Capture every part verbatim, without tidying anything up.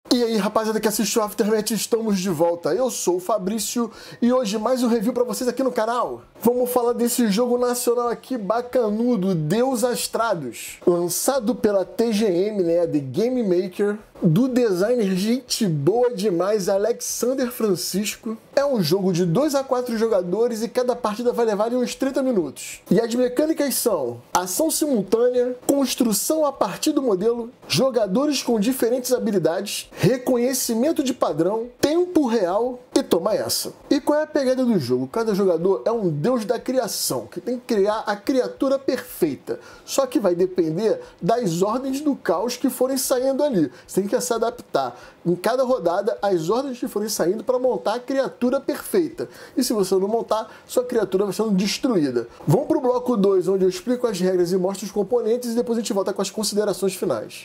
E aí, rapaziada que assistiu Aftermath, estamos de volta. Eu sou o Fabrício e hoje mais um review pra vocês aqui no canal. Vamos falar desse jogo nacional aqui bacanudo, Deus Astrados. Lançado pela T G M, né, The Game Maker, do designer gente boa demais, Alexander Francisco. É um jogo de dois a quatro jogadores e cada partida vai levar uns trinta minutos. E as mecânicas são ação simultânea, construção a partir do modelo, jogadores com diferentes habilidades, reconhecimento de padrão, tempo real e toma essa. E qual é a pegada do jogo? Cada jogador é um deus da criação, que tem que criar a criatura perfeita. Só que vai depender das ordens do caos que forem saindo ali. Você tem que se adaptar em cada rodada às ordens que forem saindo para montar a criatura perfeita. E se você não montar, sua criatura vai sendo destruída. Vamos para o bloco dois, onde eu explico as regras e mostro os componentes e depois a gente volta com as considerações finais.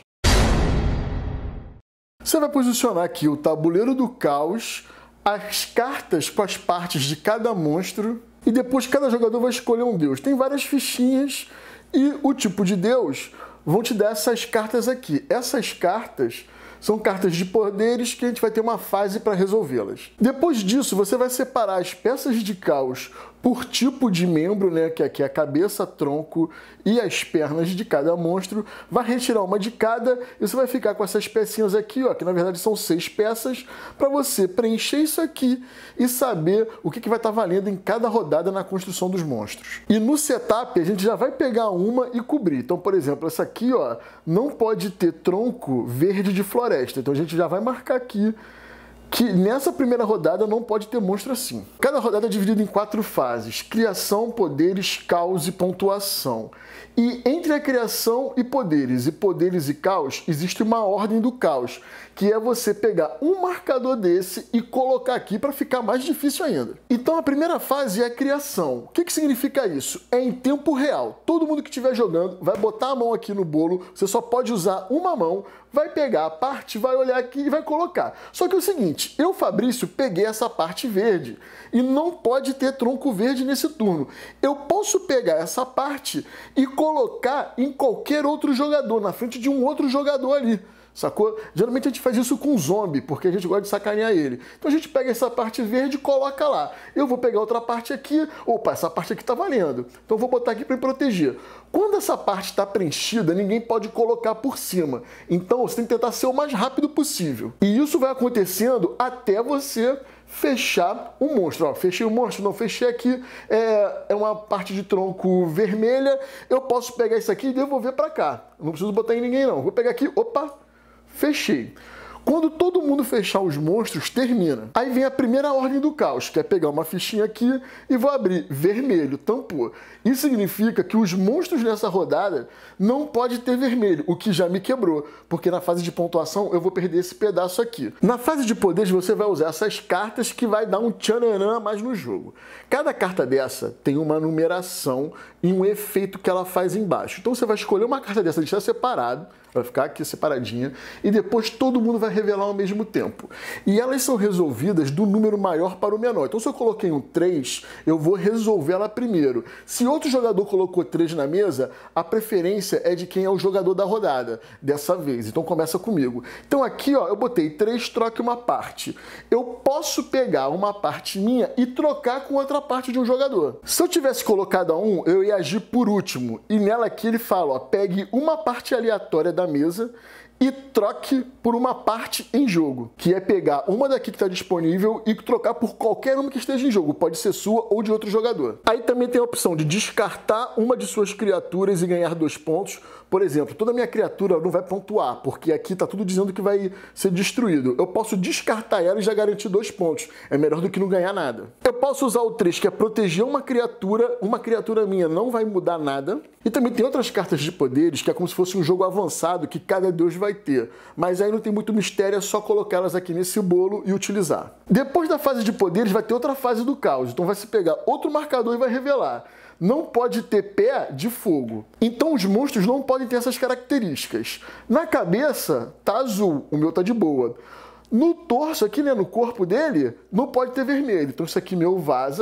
Você vai posicionar aqui o tabuleiro do caos, as cartas com as partes de cada monstro e depois cada jogador vai escolher um deus. Tem várias fichinhas e o tipo de deus vão te dar essas cartas aqui. Essas cartas são cartas de poderes que a gente vai ter uma fase para resolvê-las. Depois disso, você vai separar as peças de caos por tipo de membro, né, que aqui é a cabeça, tronco e as pernas de cada monstro. Vai retirar uma de cada e você vai ficar com essas pecinhas aqui, ó, que na verdade são seis peças, para você preencher isso aqui e saber o que, que vai estar valendo em cada rodada na construção dos monstros. E no setup, a gente já vai pegar uma e cobrir. Então, por exemplo, essa aqui, ó, não pode ter tronco verde de floresta. Então a gente já vai marcar aqui que nessa primeira rodada não pode ter monstro assim. Cada rodada é dividida em quatro fases: criação, poderes, caos e pontuação. E entre a criação e poderes, e poderes e caos, existe uma ordem do caos, que é você pegar um marcador desse e colocar aqui para ficar mais difícil ainda. Então a primeira fase é a criação. O que, que significa isso? É em tempo real. Todo mundo que estiver jogando vai botar a mão aqui no bolo, você só pode usar uma mão, vai pegar a parte, vai olhar aqui e vai colocar. Só que é o seguinte, eu, Fabrício, peguei essa parte verde e não pode ter tronco verde nesse turno. Eu posso pegar essa parte e colocar em qualquer outro jogador, na frente de um outro jogador ali. Sacou? Geralmente a gente faz isso com zombie, porque a gente gosta de sacanear ele. Então a gente pega essa parte verde e coloca lá. Eu vou pegar outra parte aqui. Opa, essa parte aqui tá valendo. Então eu vou botar aqui para proteger. Quando essa parte está preenchida, ninguém pode colocar por cima. Então você tem que tentar ser o mais rápido possível. E isso vai acontecendo até você fechar um monstro. Ó, fechei o monstro, não fechei aqui, é, é uma parte de tronco vermelha. Eu posso pegar isso aqui e devolver para cá. Não preciso botar em ninguém não. Vou pegar aqui, opa, fechei. Quando todo mundo fechar os monstros, termina. Aí vem a primeira ordem do caos, que é pegar uma fichinha aqui e vou abrir vermelho, tampou. Isso significa que os monstros nessa rodada não pode ter vermelho, o que já me quebrou, porque na fase de pontuação eu vou perder esse pedaço aqui. Na fase de poderes você vai usar essas cartas que vai dar um tchananã a mais no jogo. Cada carta dessa tem uma numeração e um efeito que ela faz embaixo. Então você vai escolher uma carta dessa, deixar separado, vai ficar aqui separadinha, e depois todo mundo vai revelar ao mesmo tempo. E elas são resolvidas do número maior para o menor. Então se eu coloquei um três, eu vou resolver ela primeiro. Se outro jogador colocou três na mesa, a preferência é de quem é o jogador da rodada, dessa vez. Então começa comigo. Então aqui, ó, eu botei três, troque uma parte. Eu posso pegar uma parte minha e trocar com outra parte de um jogador. Se eu tivesse colocado a um, eu ia agir por último. E nela aqui ele fala, ó, pegue uma parte aleatória da mesa e troque por uma parte em jogo, que é pegar uma daqui que está disponível e trocar por qualquer uma que esteja em jogo, pode ser sua ou de outro jogador. Aí também tem a opção de descartar uma de suas criaturas e ganhar dois pontos. Por exemplo, toda minha criatura não vai pontuar, porque aqui está tudo dizendo que vai ser destruído. Eu posso descartar ela e já garantir dois pontos. É melhor do que não ganhar nada. Eu posso usar o três, que é proteger uma criatura. Uma criatura minha não vai mudar nada. E também tem outras cartas de poderes, que é como se fosse um jogo avançado, que cada deus vai ter. Mas aí não tem muito mistério, é só colocá-las aqui nesse bolo e utilizar. Depois da fase de poderes vai ter outra fase do caos. Então vai se pegar outro marcador e vai revelar. Não pode ter pé de fogo. Então os monstros não podem ter essas características. Na cabeça tá azul, o meu tá de boa. No torso aqui, né, no corpo dele, não pode ter vermelho. Então isso aqui meu vaza.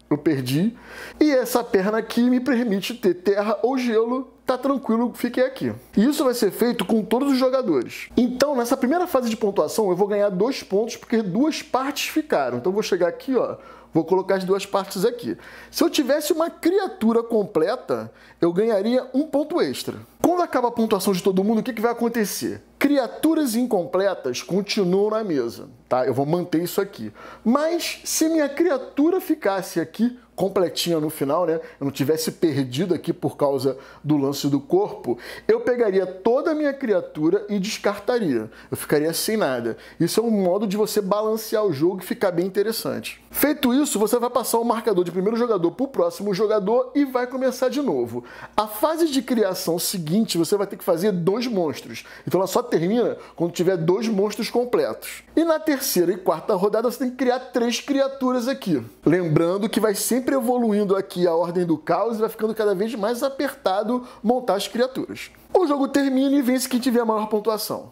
eu perdi. E essa perna aqui me permite ter terra ou gelo. Tá tranquilo, fiquei aqui. E isso vai ser feito com todos os jogadores. Então, nessa primeira fase de pontuação, eu vou ganhar dois pontos, porque duas partes ficaram. Então, eu vou chegar aqui, ó, vou colocar as duas partes aqui. Se eu tivesse uma criatura completa, eu ganharia um ponto extra. Quando acaba a pontuação de todo mundo, o que, que vai acontecer? Criaturas incompletas continuam na mesa, tá? Eu vou manter isso aqui. Mas, se minha criatura ficasse aqui, completinha no final, né? Eu não tivesse perdido aqui por causa do lance do corpo, eu pegaria toda a minha criatura e descartaria. Eu ficaria sem nada. Isso é um modo de você balancear o jogo e ficar bem interessante. Feito isso, você vai passar o marcador de primeiro jogador para o próximo jogador e vai começar de novo. A fase de criação seguinte, você vai ter que fazer dois monstros. Então ela só termina quando tiver dois monstros completos. E na terceira e quarta rodada, você tem que criar três criaturas aqui. Lembrando que vai sempre evoluindo aqui a ordem do caos e vai ficando cada vez mais apertado montar as criaturas. O jogo termina e vence quem tiver a maior pontuação.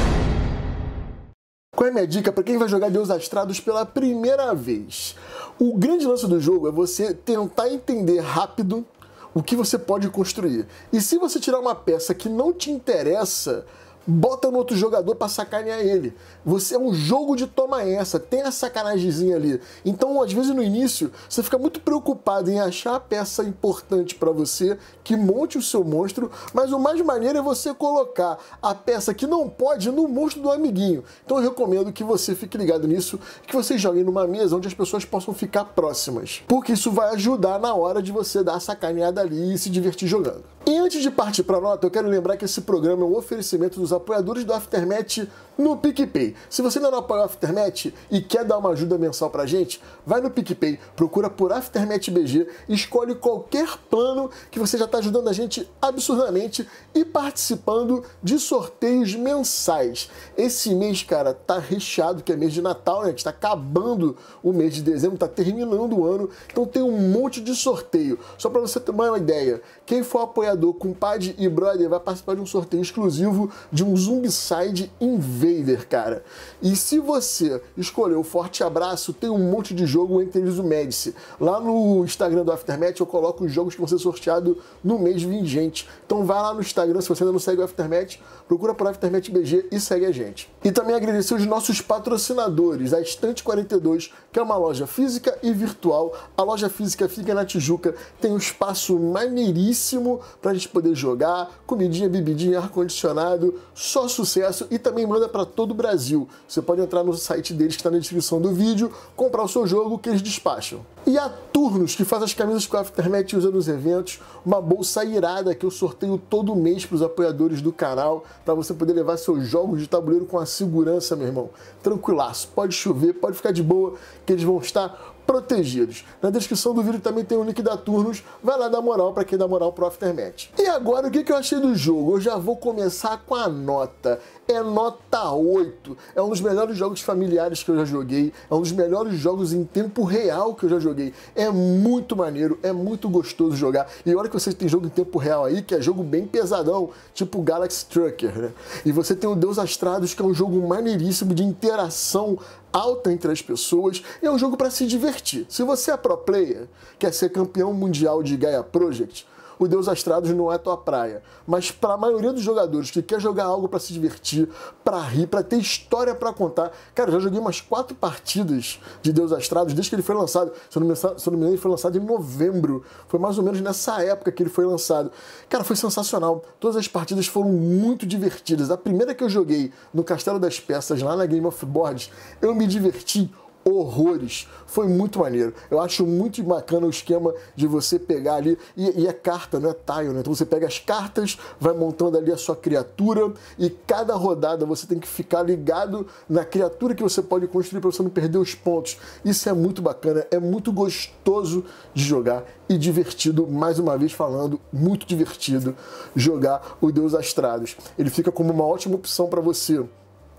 Qual é a minha dica para quem vai jogar Deus Astrados pela primeira vez? O grande lance do jogo é você tentar entender rápido o que você pode construir. E se você tirar uma peça que não te interessa, bota no outro jogador para sacanear ele. Você é um jogo de toma essa, tem a sacanagemzinha ali. Então, às vezes no início, você fica muito preocupado em achar a peça importante para você, que monte o seu monstro, mas o mais maneiro é você colocar a peça que não pode no monstro do amiguinho. Então eu recomendo que você fique ligado nisso, que vocês joguem numa mesa onde as pessoas possam ficar próximas, porque isso vai ajudar na hora de você dar a sacaneada ali e se divertir jogando. E antes de partir para a nota, eu quero lembrar que esse programa é um oferecimento dos apoiadores do Aftermath no PicPay. Se você ainda não apoia o Aftermath e quer dar uma ajuda mensal pra gente, vai no PicPay, procura por Aftermath B G, escolhe qualquer plano que você já está ajudando a gente absurdamente e participando de sorteios mensais. Esse mês, cara, tá recheado, que é mês de Natal, né? A gente tá acabando o mês de dezembro, tá terminando o ano, então tem um monte de sorteio. Só para você ter uma ideia, quem for apoiador com Pad e Brother vai participar de um sorteio exclusivo de um Zombicide Invader, cara. E se você escolher o Forte Abraço, tem um monte de jogo, entre eles o Medici. Lá no Instagram do Aftermath eu coloco os jogos que vão ser sorteados no mês vigente. Então vai lá no Instagram, se você ainda não segue o Aftermath, procura por Aftermath B G e segue a gente. E também agradecer os nossos patrocinadores, a Estante quarenta e dois, que é uma loja física e virtual. A loja física fica na Tijuca, tem um espaço maneiríssimo pra gente poder jogar, comidinha, bebidinha, ar-condicionado, só sucesso, e também manda para todo o Brasil. Você pode entrar no site deles que está na descrição do vídeo, comprar o seu jogo que eles despacham. E a Turnos, que faz as camisas que o Aftermath usa nos eventos, uma bolsa irada que eu sorteio todo mês para os apoiadores do canal, para você poder levar seus jogos de tabuleiro com a segurança, meu irmão. Tranquilaço, pode chover, pode ficar de boa, que eles vão estar protegidos. Na descrição do vídeo também tem o link da Turnos, vai lá dar moral para quem dá moral pro Aftermath. E agora, o que eu achei do jogo? Eu já vou começar com a nota. É nota oito. É um dos melhores jogos familiares que eu já joguei, é um dos melhores jogos em tempo real que eu já joguei. É muito maneiro, é muito gostoso jogar. E olha que vocês têm jogo em tempo real aí, que é jogo bem pesadão, tipo Galaxy Trucker, né? E você tem o Deus Astrados, que é um jogo maneiríssimo de interação alta entre as pessoas, e é um jogo para se divertir. Se você é pro player, quer ser campeão mundial de Gaia Project, o Deus Astrados não é tua praia. Mas para a maioria dos jogadores que quer jogar algo para se divertir, para rir, para ter história para contar, cara, eu já joguei umas quatro partidas de Deus Astrados desde que ele foi lançado. Se eu não me engano, ele foi lançado em novembro. Foi mais ou menos nessa época que ele foi lançado. Cara, foi sensacional. Todas as partidas foram muito divertidas. A primeira que eu joguei no Castelo das Peças, lá na Game of Boards, eu me diverti horrores. Foi muito maneiro. Eu acho muito bacana o esquema de você pegar ali, e, e é carta, não é tile, né? Então você pega as cartas, vai montando ali a sua criatura, e cada rodada você tem que ficar ligado na criatura que você pode construir para você não perder os pontos. Isso é muito bacana, é muito gostoso de jogar e divertido, mais uma vez falando, muito divertido jogar o Deus Astrados. Ele fica como uma ótima opção para você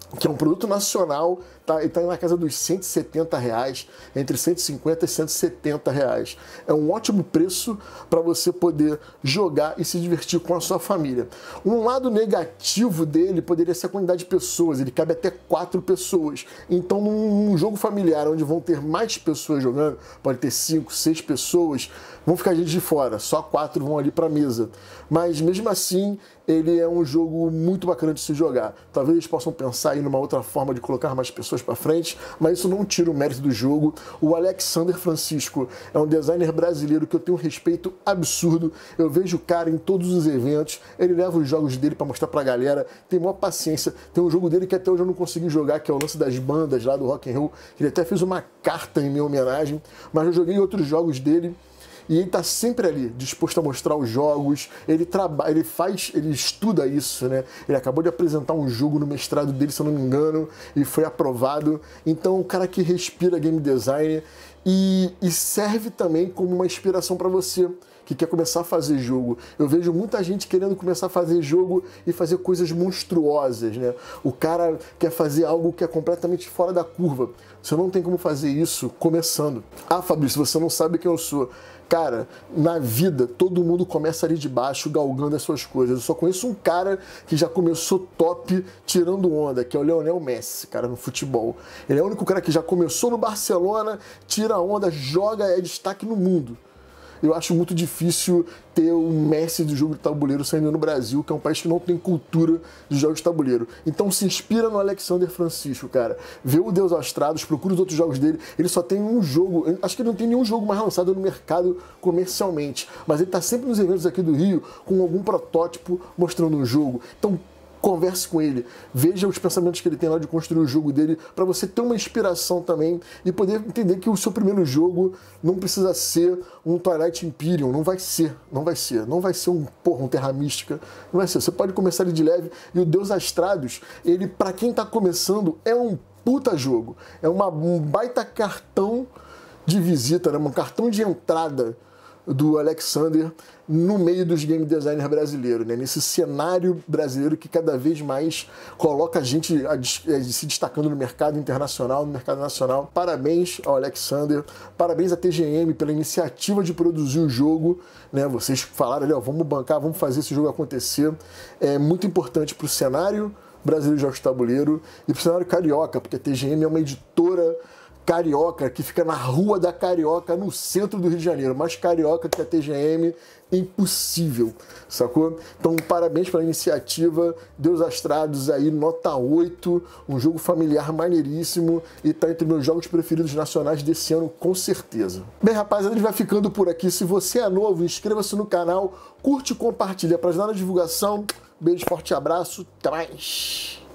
que é um produto nacional, tá? E tá na casa dos cento e setenta reais, entre cento e cinquenta e cento e setenta reais. É um ótimo preço para você poder jogar e se divertir com a sua família. Um lado negativo dele poderia ser a quantidade de pessoas, ele cabe até quatro pessoas. Então, num jogo familiar onde vão ter mais pessoas jogando, pode ter cinco, seis pessoas, vão ficar gente de fora, só quatro vão ali para a mesa. Mas mesmo assim, ele é um jogo muito bacana de se jogar. Talvez eles possam pensar em uma outra forma de colocar mais pessoas para frente, mas isso não tira o mérito do jogo. O Alexander Francisco é um designer brasileiro que eu tenho um respeito absurdo. Eu vejo o cara em todos os eventos, ele leva os jogos dele para mostrar pra galera, tem maior paciência. Tem um jogo dele que até hoje eu não consegui jogar, que é o lance das bandas lá do Rock and Roll. Ele até fez uma carta em minha homenagem, mas eu joguei outros jogos dele. E ele está sempre ali, disposto a mostrar os jogos, ele trabalha, ele faz, ele estuda isso, né? Ele acabou de apresentar um jogo no mestrado dele, se eu não me engano, e foi aprovado. Então, um cara que respira game design e, e serve também como uma inspiração para você que quer começar a fazer jogo. Eu vejo muita gente querendo começar a fazer jogo e fazer coisas monstruosas, né? O cara quer fazer algo que é completamente fora da curva. Você não tem como fazer isso começando. Ah, Fabrício, você não sabe quem eu sou. Cara, na vida, todo mundo começa ali de baixo, galgando as suas coisas. Eu só conheço um cara que já começou top tirando onda, que é o Lionel Messi, cara, no futebol. Ele é o único cara que já começou no Barcelona, tira onda, joga, é destaque no mundo. Eu acho muito difícil ter um Messi de jogo de tabuleiro saindo no Brasil, que é um país que não tem cultura de jogos de tabuleiro. Então se inspira no Alexander Francisco, cara. Vê o Deus Astrados, procura os outros jogos dele. Ele só tem um jogo, acho que ele não tem nenhum jogo mais lançado no mercado comercialmente, mas ele tá sempre nos eventos aqui do Rio com algum protótipo mostrando um jogo. Então converse com ele, veja os pensamentos que ele tem lá de construir o jogo dele, para você ter uma inspiração também e poder entender que o seu primeiro jogo não precisa ser um Twilight Imperium, não vai ser, não vai ser, não vai ser um, porra, um Terra Mística, não vai ser. Você pode começar ele de leve e o Deus Astrados, ele, para quem tá começando, é um puta jogo, é uma, um baita cartão de visita, né? Um cartão de entrada do Alexander no meio dos game designers brasileiros, né? Nesse cenário brasileiro que cada vez mais coloca a gente a, a, se destacando no mercado internacional, no mercado nacional. Parabéns ao Alexander, parabéns à T G M pela iniciativa de produzir o jogo, né? Vocês falaram ali, ó, vamos bancar, vamos fazer esse jogo acontecer. É muito importante para o cenário brasileiro de jogos de tabuleiro e para o cenário carioca, porque a T G M é uma editora carioca, que fica na Rua da Carioca, no centro do Rio de Janeiro. Mais carioca que a T G M, impossível, sacou? Então, parabéns pela iniciativa. Deus Astrados aí, nota oito, um jogo familiar maneiríssimo e tá entre meus jogos preferidos nacionais desse ano, com certeza. Bem, rapaziada, a gente vai ficando por aqui. Se você é novo, inscreva-se no canal, curte e compartilha para ajudar na divulgação. Beijo, forte abraço, até mais!